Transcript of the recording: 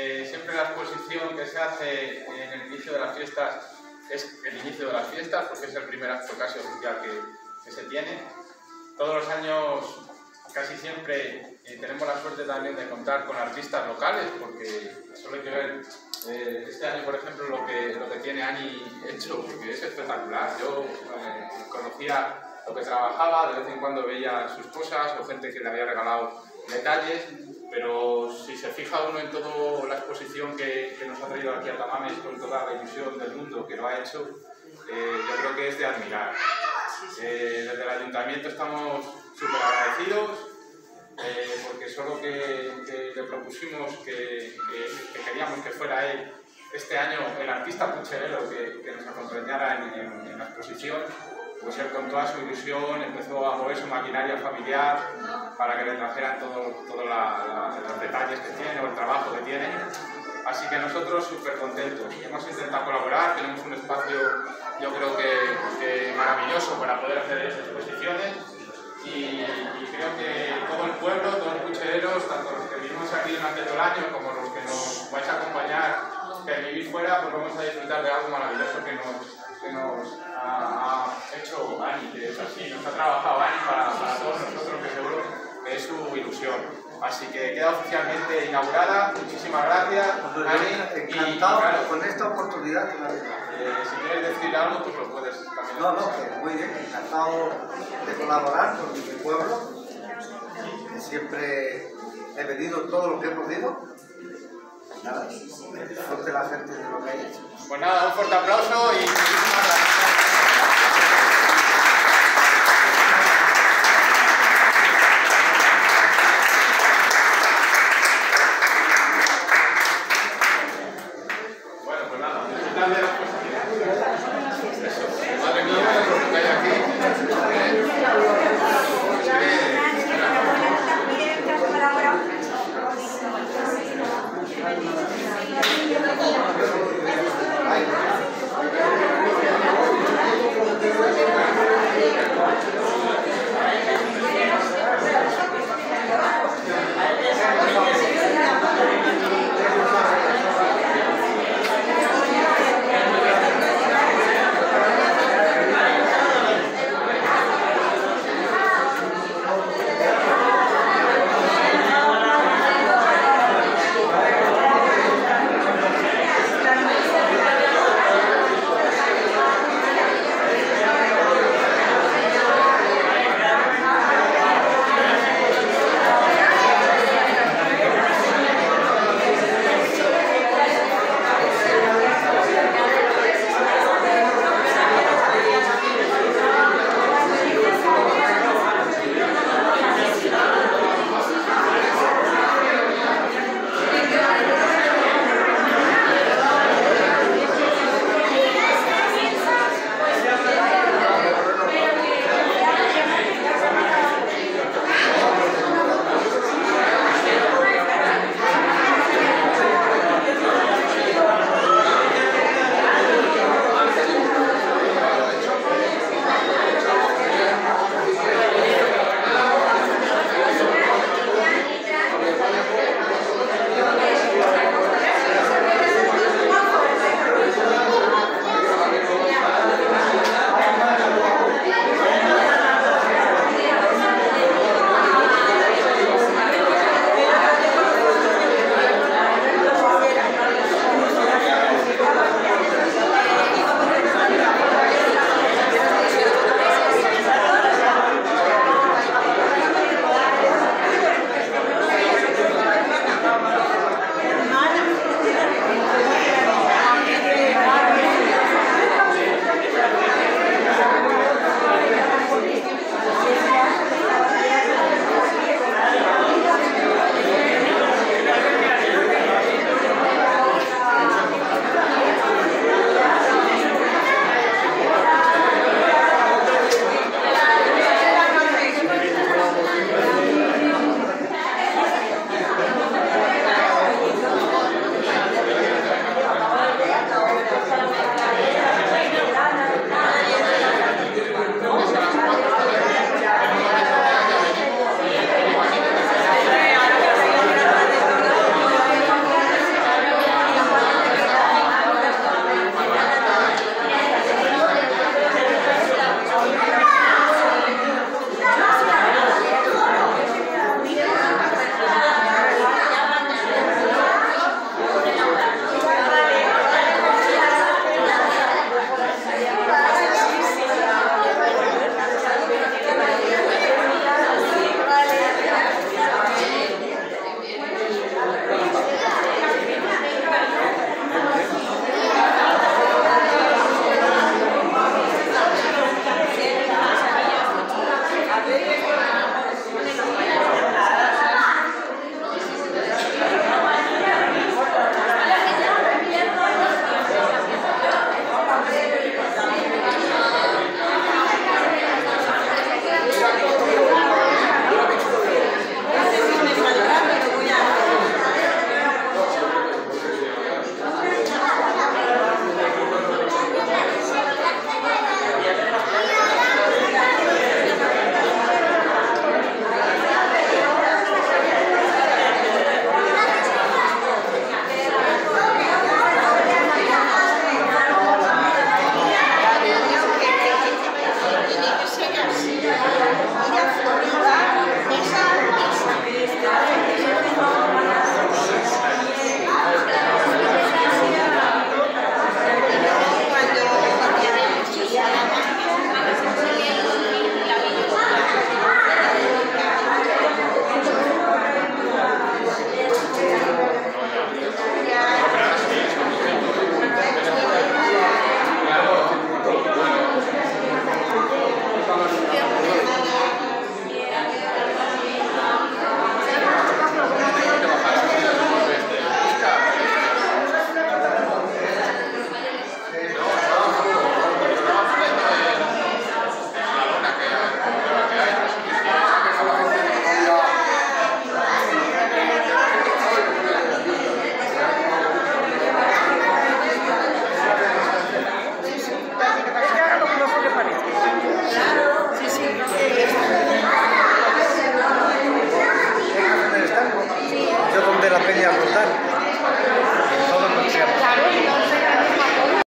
siempre la exposición que se hace en el inicio de las fiestas es el inicio de las fiestas, porque es el primer acto casi oficial que se tiene. Todos los años, casi siempre, tenemos la suerte también de contar con artistas locales, porque solo hay que ver este año, por ejemplo, lo que tiene Ani hecho, porque es espectacular. Yo conocía lo que trabajaba, de vez en cuando veía sus cosas o gente que le había regalado detalles, pero si se fija uno en toda la exposición que nos ha traído aquí a Tamames, con toda la ilusión del mundo que lo ha hecho, yo creo que es de admirar. Desde el Ayuntamiento estamos súper agradecidos, porque solo que le propusimos que queríamos que fuera él este año el artista pucherero que nos acompañara en la exposición, pues él con toda su ilusión empezó a mover su maquinaria familiar para que le trajeran todos los detalles que tiene o el trabajo que tiene. Así que nosotros súper contentos. Hemos intentado colaborar, tenemos un espacio yo creo que maravilloso para poder hacer esas exposiciones y creo que todo el pueblo, todos los puchereros, tanto los que vivimos aquí durante todo el año como los que nos vais a acompañar, que vivir fuera, pues vamos a disfrutar de algo maravilloso que nos ha hecho Ani, que es así, nos ha trabajado Ani para todos nosotros, que seguro que es su ilusión. Así que queda oficialmente inaugurada. Muchísimas gracias, Ani. Encantado claro, con esta oportunidad que me ha dado. Si quieres decir algo, pues lo puedes también. No, que muy bien, encantado de colaborar con mi pueblo, que siempre he venido todo lo que he podido. Nada, disfrute la gente de lo que he hecho. Pues nada, un fuerte aplauso y muchísimas gracias.